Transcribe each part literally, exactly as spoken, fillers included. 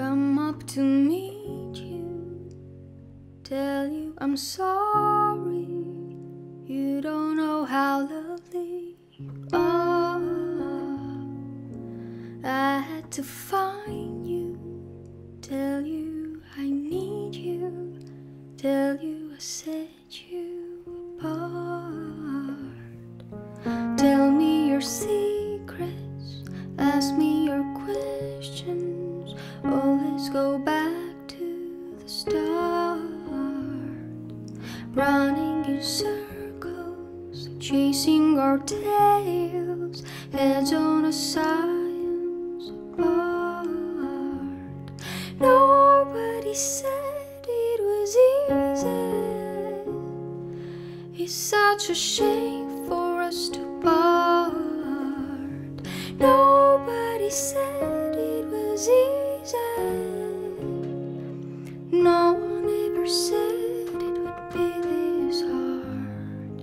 come up to meet you, tell you I'm sorry. You don't know how lovely you are. I had to find you, tell you I need you, tell you I set you apart. Tell me your secrets, ask me your questions. Oh, let's go back to the start. Running in circles, chasing our tails, heads on a science apart. Nobody said it was easy. It's such a shame for us to part. Nobody said it was easy. No one ever said it would be this hard.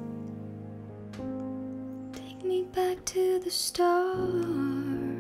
Take me back to the start.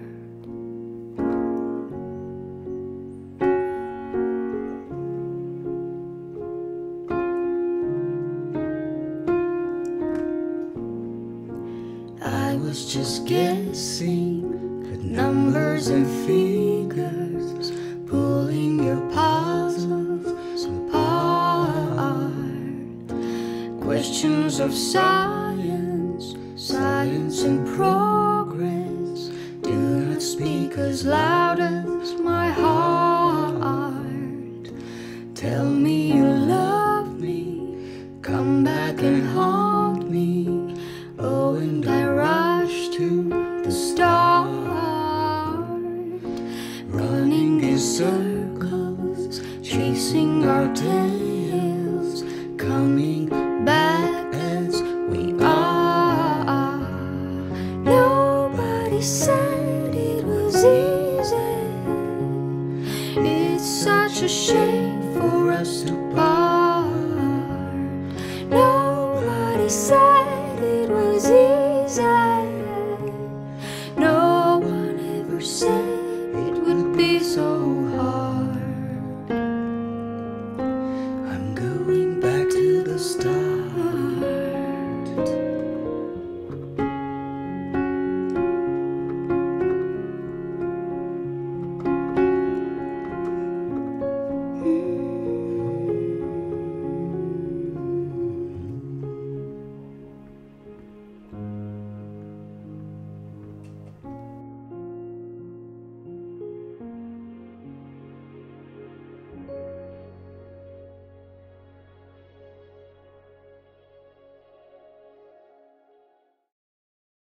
I was just guessing at numbers and figures, pulling your puzzles apart. Questions of science, science in progress, do not speak as loud as my heart. Tell me you love me, come back and haunt me. Oh, and I rush to the start, running in circles, chasing our tails, coming back as we are. Nobody said it was easy. It's such a shame for us to